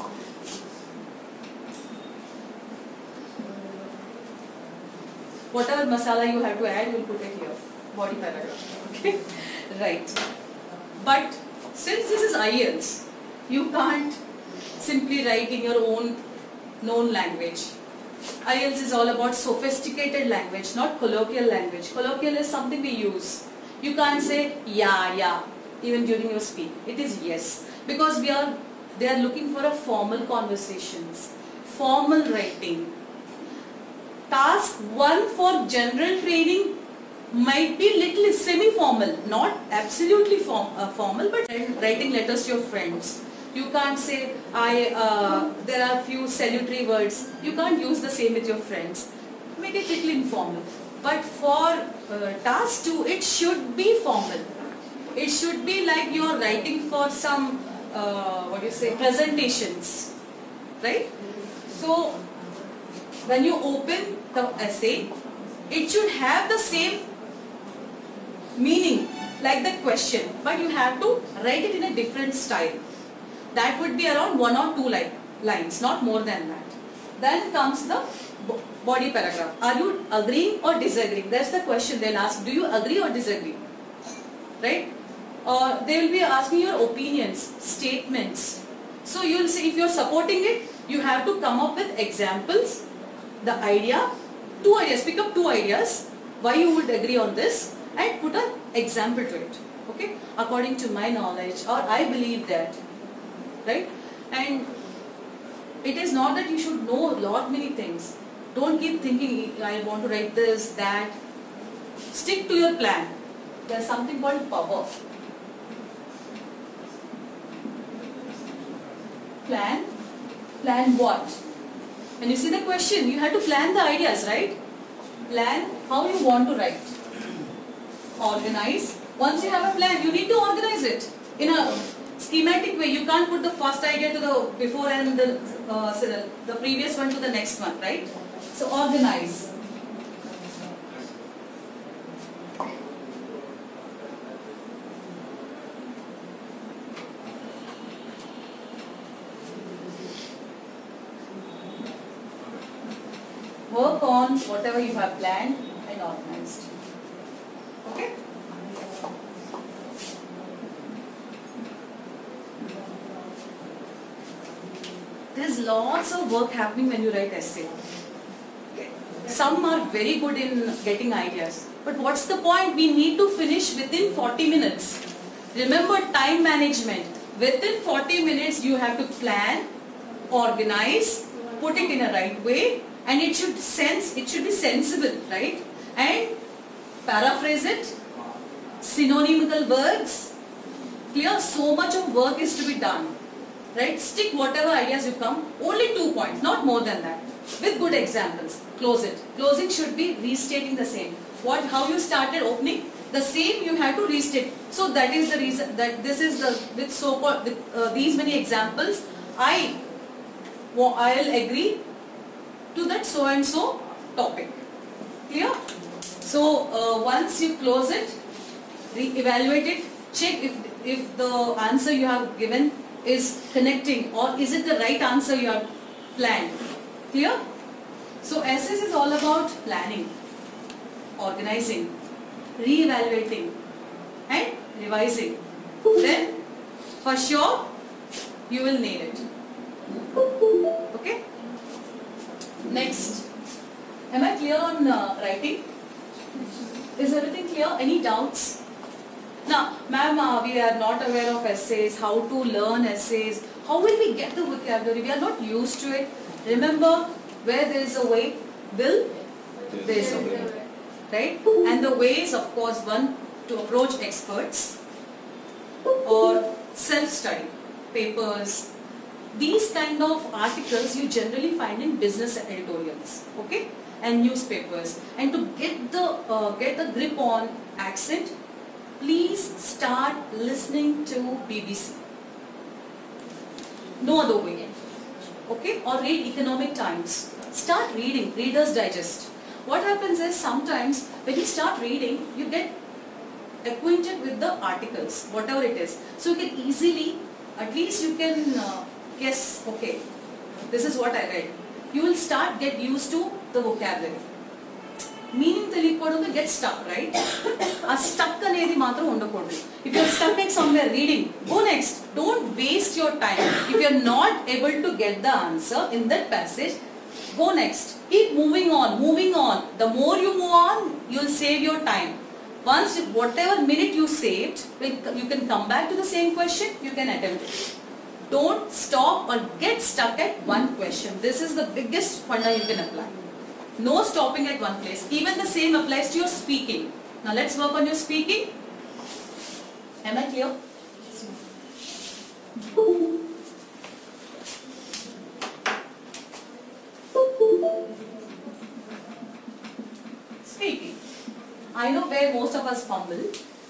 Whatever masala you have to add, you will put it here. Body paragraph. Okay? Right. But since this is I E L T S, you can't simply write in your own known language. I E L T S is all about sophisticated language, not colloquial language. Colloquial is something we use. You can't say yeah, yeah, even during your speech. It is yes. Because we are, they are looking for a formal conversations, formal writing. Task one for general training might be little semi-formal, not absolutely form, uh, formal, but writing letters to your friends. You can't say, I, uh, there are few salutary words. You can't use the same with your friends. Make it little informal. But for uh, task two, it should be formal. It should be like you are writing for some, uh, what do you say, presentations. Right? So, when you open the essay, it should have the same meaning like the question, but you have to write it in a different style. That would be around one or two li lines, not more than that. Then comes the body paragraph. Are you agreeing or disagreeing? That's the question they'll ask. Do you agree or disagree? Right? uh, they will be asking your opinions, statements. So you will say, if you are supporting it, you have to come up with examples, the idea, two ideas, pick up two ideas, why you would agree on this, and put an example to it. Okay, according to my knowledge, or I believe that, right? And it is not that you should know a lot many things. Don't keep thinking, I want to write this, that. Stick to your plan. There is something called power. Plan. Plan what? When you see the question, you have to plan the ideas, right? Plan how you want to write. Organize. Once you have a plan, you need to organize it in a schematic way. You can't put the first idea to the before and the, uh, so the, the previous one to the next one, right? So organize. Work on whatever you have planned and organized. Okay? There's lots of work happening when you write essay. Some are very good in getting ideas. But what's the point? We need to finish within forty minutes. Remember time management. Within forty minutes you have to plan, organize, put it in a right way, and it should sense, it should be sensible, right? And paraphrase it, synonymical words. Clear? So much of work is to be done. Right? Stick whatever ideas you come, only two points, not more than that. With good examples. Close it. Closing should be restating the same. What, how you started opening, the same you have to restate. So that is the reason that this is the, with so called, with uh, these many examples, I, well, I'll agree to that so and so topic. Clear? So uh, once you close it, re-evaluate it, check if, if the answer you have given is connecting or is it the right answer you have planned. Clear? So S S is all about planning, organizing, re-evaluating and revising. Then for sure you will nail it. Okay? Next. Am I clear on uh, writing? Is everything clear? Any doubts? Now, ma'am, uh, we are not aware of essays, how to learn essays, how will we get the vocabulary? We are not used to it. Remember, where there is a way, will, there is a way. Right? And the way is, of course, one, to approach experts or self-study, papers. These kind of articles you generally find in business editorials, okay, and newspapers. And to get the, uh, get a grip on accent, please start listening to B B C. No other way. Okay? Or read Economic Times. Start reading, Reader's Digest. What happens is sometimes when you start reading, you get acquainted with the articles, whatever it is. So you can easily, at least you can uh, guess, okay, this is what I read. You will start get used to the vocabulary. Meaning తెలియకపోవడం get stuck, right? A stuck అనేది మాత్రం ఉండకూడదు. If you are stuck at somewhere reading, go next. Don't waste your time. If you are not able to get the answer in that passage, go next. Keep moving on, moving on. The more you move on, you will save your time. Once, whatever minute you saved, you can come back to the same question, you can attempt it. Don't stop or get stuck at one question. This is the biggest funda you can apply. No stopping at one place. Even the same applies to your speaking. Now let's work on your speaking. Am I clear? Speaking. I know where most of us fumble.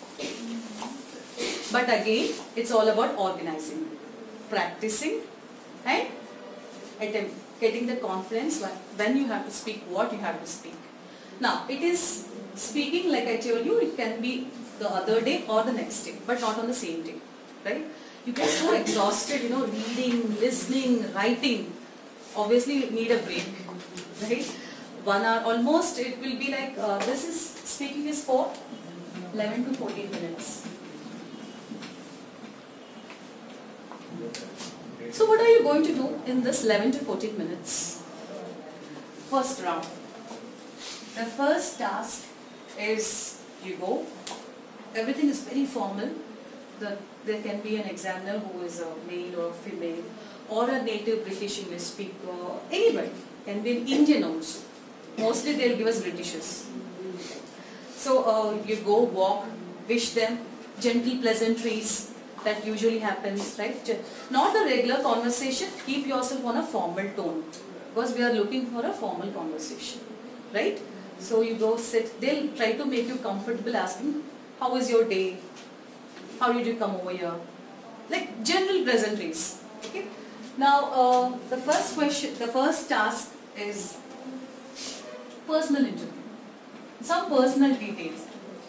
But again, it's all about organizing, practicing and attempt. Getting the confidence when you have to speak, what you have to speak. Now, it is speaking, like I told you, it can be the other day or the next day, but not on the same day, right? You get so exhausted, you know, reading, listening, writing. Obviously, you need a break, right? One hour, almost, it will be like, uh, this is, speaking is for eleven to fourteen minutes. So what are you going to do in this eleven to fourteen minutes? First round. The first task is you go. Everything is very formal. The, there can be an examiner who is a male or a female, or a native British English speaker, anybody. Can be an Indian also. Mostly they'll give us Britishes. So uh, you go, walk, wish them, gentle pleasantries, that usually happens, right? Not a regular conversation, keep yourself on a formal tone, because we are looking for a formal conversation, right? So you go sit, they'll try to make you comfortable, asking, how was your day? How did you come over here? Like general pleasantries, okay? Now uh, the first question, the first task is personal interview. Some personal details.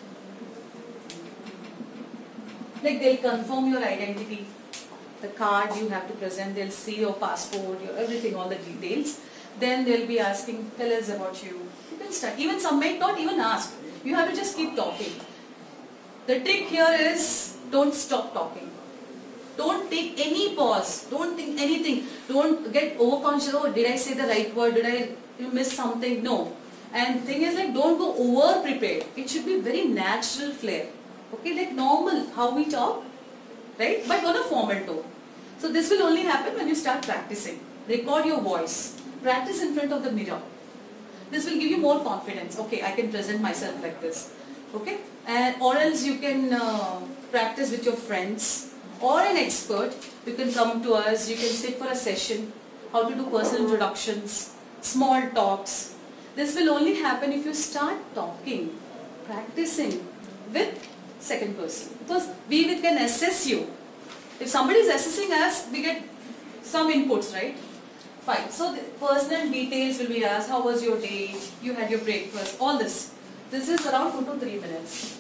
Like they'll confirm your identity, the card you have to present, they'll see your passport, your everything, all the details. Then they'll be asking, tell us about you. You can start. Even some may not even ask. You have to just keep talking. The trick here is don't stop talking. Don't take any pause. Don't think anything. Don't get overconscious. Oh, did I say the right word? Did I miss something? No. And thing is like don't go over prepared. It should be very natural flair. Okay, like normal how we talk, right? But on a formal tone. So this will only happen when you start practicing. Record your voice. Practice in front of the mirror. This will give you more confidence. Okay, I can present myself like this. Okay, and or else you can uh, practice with your friends or an expert. You can come to us. You can sit for a session. How to do personal introductions, small talks. This will only happen if you start talking, practicing with second person. Because we can assess you. If somebody is assessing us, we get some inputs, right? Fine. So the personal details will be asked. How was your day? You had your breakfast. All this. This is around two to three minutes.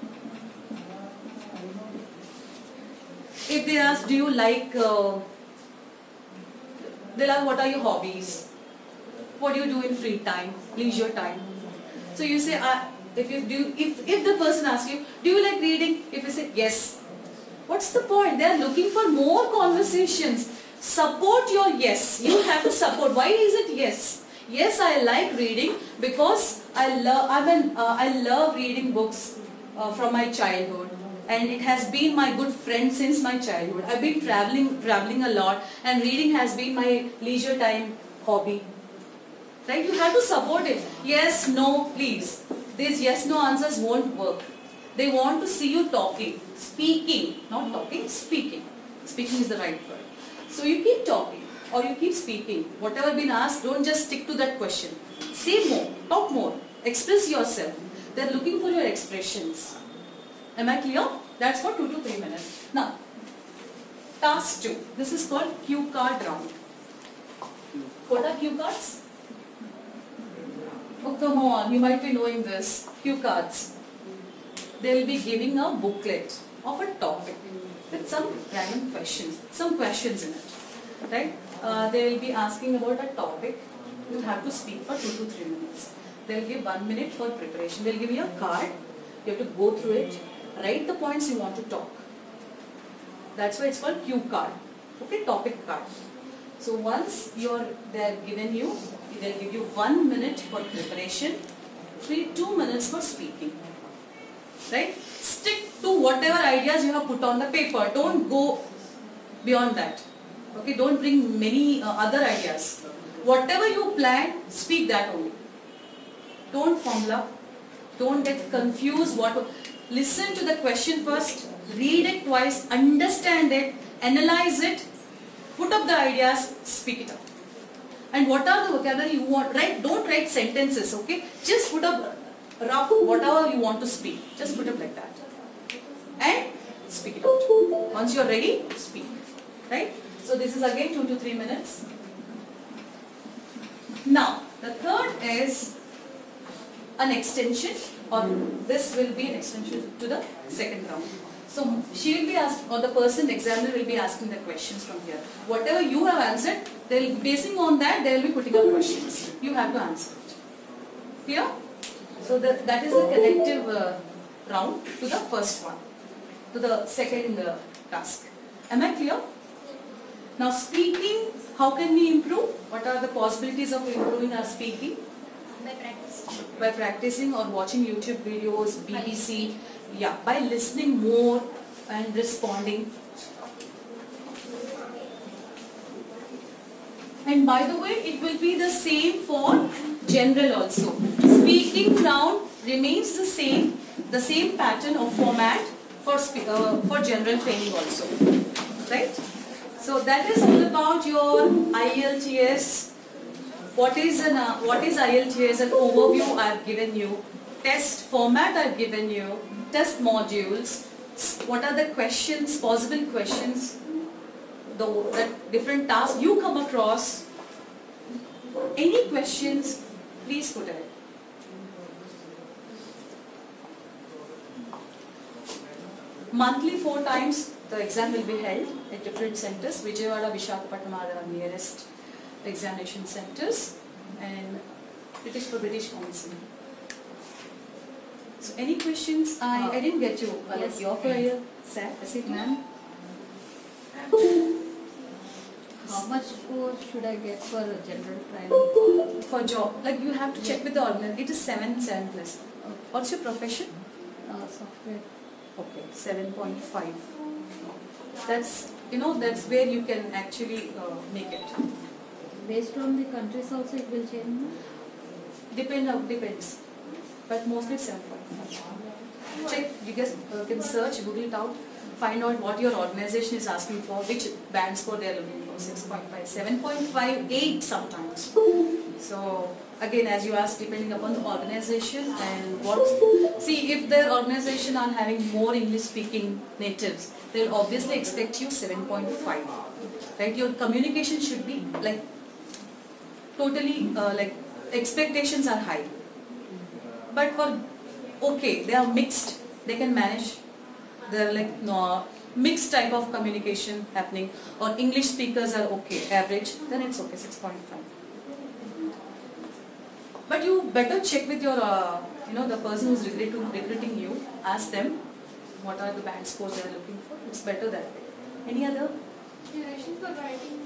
If they ask, do you like, uh, they'll ask, what are your hobbies? What do you do in free time, leisure time? So you say, uh, if you do, if, if the person asks you, do you like reading? If you say, yes. What's the point? They are looking for more conversations. Support your yes. You have to support. Why is it yes? Yes, I like reading because I love. I mean, uh, I love reading books uh, from my childhood, and it has been my good friend since my childhood. I've been traveling, traveling a lot, and reading has been my leisure time hobby. Right? You have to support it. Yes, no, please. These yes, no answers won't work. They want to see you talking, speaking, not talking, speaking. Speaking is the right word. So you keep talking or you keep speaking. Whatever been asked, don't just stick to that question. Say more, talk more, express yourself. They're looking for your expressions. Am I clear? That's for two to three minutes. Now, task two. This is called cue card round. What are cue cards? Oh, come on, you might be knowing this. Cue cards. They will be giving a booklet of a topic with some random questions, some questions in it, right? Uh, they will be asking about a topic. You have to speak for two to three minutes. They will give one minute for preparation. They will give you a card. You have to go through it, write the points you want to talk. That's why it's called cue card. Okay, topic card. So once you're they are given you, they'll give you one minute for preparation, three two minutes for speaking. Right? Stick to whatever ideas you have put on the paper. Don't go beyond that. Okay? Don't bring many uh, other ideas. Whatever you plan, speak that only. Don't fumble up. Don't get confused. What? Listen to the question first. Read it twice. Understand it. Analyze it. Put up the ideas. Speak it up. And what are the vocabulary you want? Write. Don't write sentences. Okay? Just put up rough whatever you want to speak. Just put it like that. And speak it out. Once you are ready, speak. Right? So this is again two to three minutes. Now, the third is an extension, or this will be an extension to the second round. So she will be asked, or the person examiner will be asking the questions from here. Whatever you have answered, they'll basing on that they will be putting up questions. You have to answer it. Clear? So the, that is the collective uh, round to the first one, to the second uh, task. Am I clear? Now speaking, how can we improve? What are the possibilities of improving our speaking? By practice. By practicing or watching YouTube videos, B B C, yeah, by listening more and responding. And by the way, it will be the same for general also. Speaking round remains the same, the same pattern or format for uh, for general training also, right? So that is all about your I E L T S. What is an uh, what is I E L T S? An overview I have given you. Test format I have given you. Test modules. What are the questions? Possible questions. The, the different tasks you come across. Any questions? Please put it. Monthly four times the exam will be held at different centers. Vijayawada, Visakhapatnam are the nearest examination centers, and it is for British Council. So any questions? I, I didn't get you. Uh, Yes. Your prayer, sir. Is it, ma'am? How much score should I get for a general training? For job, like you have to check with the organization. It is seven, seven plus. What's your profession? Uh, software. Okay, seven point five. That's, you know, that's where you can actually uh, make it. Based on the countries also it will change? No? Depend on, depends. But mostly seven point five. Check, you guys uh, can search, Google it out, find out what your organization is asking for, which band score they are looking for, six point five, seven point five, eight sometimes. So, again, as you asked, depending upon the organization and what, see, if their organization are having more English speaking natives, they'll obviously expect you seven point five, right? Your communication should be like, totally, uh, like, expectations are high. But for, okay, they are mixed, they can manage, they're like, no, mixed type of communication happening, or English speakers are okay, average, then it's okay, six point five. But you better check with your, uh, you know, the person who's recruiting, recruiting you, ask them what are the band scores they are looking for. It's better that way. Any other? Duration for writing.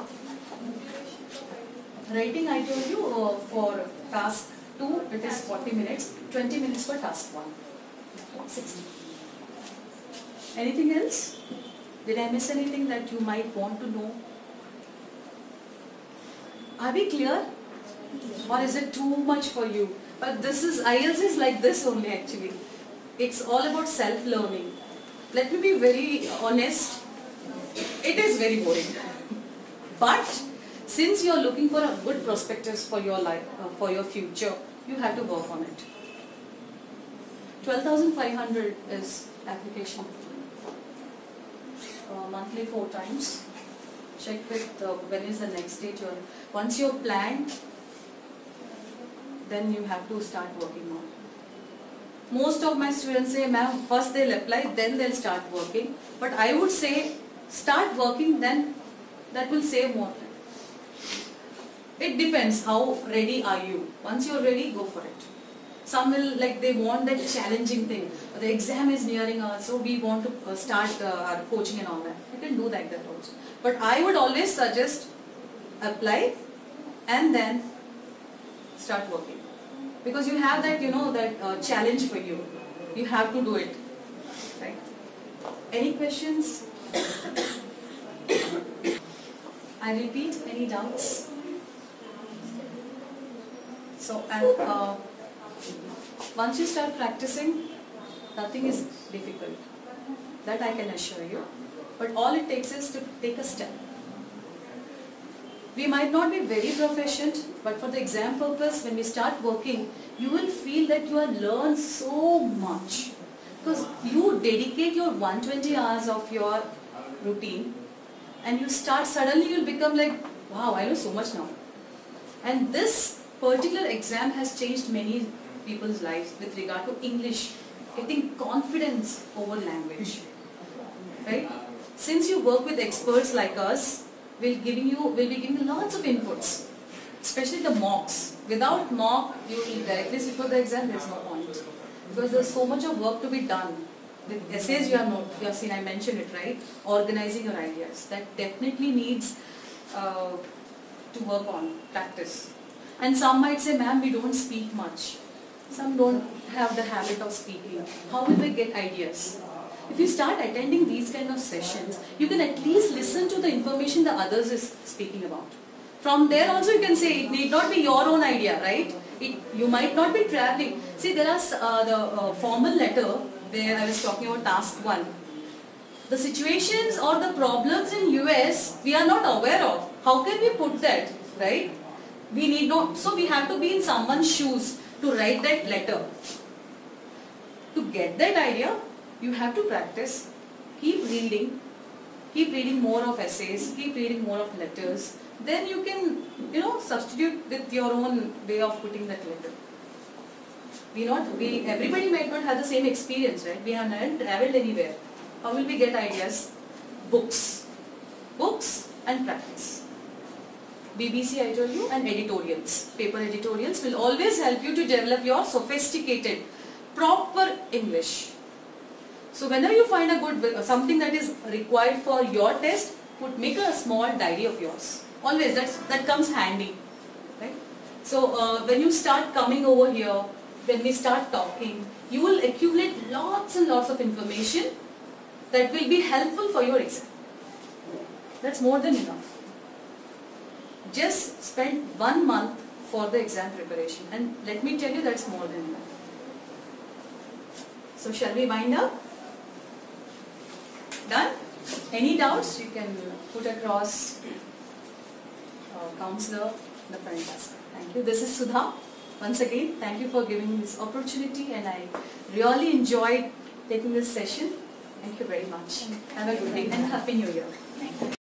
Writing, I told you, uh, for task two, it is forty minutes, twenty minutes for task one. sixty. Anything else? Did I miss anything that you might want to know? Are we clear? Or is it too much for you? But this is, I E L T S is like this only actually. It's all about self-learning. Let me be very honest. It is very boring. But since you are looking for a good prospectus for your life, uh, for your future, you have to work on it. twelve thousand five hundred is application. Uh, monthly four times. Check with uh, when is the next date. You're, once you're planned, then you have to start working on. Most of my students say, ma'am, first they'll apply, then they'll start working. But I would say, start working, then that will save more time. It depends how ready are you. Once you're ready, go for it. Some will, like, they want that challenging thing. The exam is nearing us, so we want to uh, start uh, our coaching and all that. You can do like that also. But I would always suggest apply and then start working. Because you have that, you know, that uh, challenge for you. You have to do it. Right? Any questions? I repeat, any doubts? So, and uh, once you start practicing, nothing is difficult. That I can assure you. But all it takes is to take a step. We might not be very proficient, but for the exam purpose, when we start working, you will feel that you have learned so much. Because you dedicate your one hundred twenty hours of your routine, and you start, suddenly you'll become like, wow, I know so much now. And this particular exam has changed many people's lives with regard to English, getting confidence over language. Right? Since you work with experts like us, we'll giving you, we'll be giving you lots of inputs, especially the mocks. Without mock, you will directly sit for the exam, there's no point. Because there's so much of work to be done. The essays you have not, you have seen, I mentioned it, right? Organizing your ideas. That definitely needs uh, to work on, practice. And some might say, ma'am, we don't speak much. Some don't have the habit of speaking. How will they get ideas? If you start attending these kind of sessions, you can at least listen to the information the others is speaking about. From there also you can say, it need not be your own idea, right? It, you might not be traveling. See, there are uh, the uh, formal letter where I was talking about task one. The situations or the problems in U S we are not aware of. How can we put that, right? We need not, so we have to be in someone's shoes to write that letter. To get that idea, you have to practice. Keep reading. Keep reading more of essays. Keep reading more of letters. Then you can, you know, substitute with your own way of putting that letter. We not, we, everybody might not have the same experience, right? We have not traveled anywhere. How will we get ideas? Books. Books and practice. B B C I told you, and editorials. Paper editorials will always help you to develop your sophisticated, proper English. So whenever you find a good, something that is required for your test, put, make a small diary of yours. Always, that's, that comes handy. Right? So uh, when you start coming over here, when we start talking, you will accumulate lots and lots of information that will be helpful for your exam. That's more than enough. Just spend one month for the exam preparation, and let me tell you, that's more than enough. So shall we wind up? Done? Any doubts you can put across uh, counselor, the front desk. Thank you. This is Sudha. Once again, thank you for giving me this opportunity, and I really enjoyed taking this session. Thank you very much. Have a good day and Happy New Year.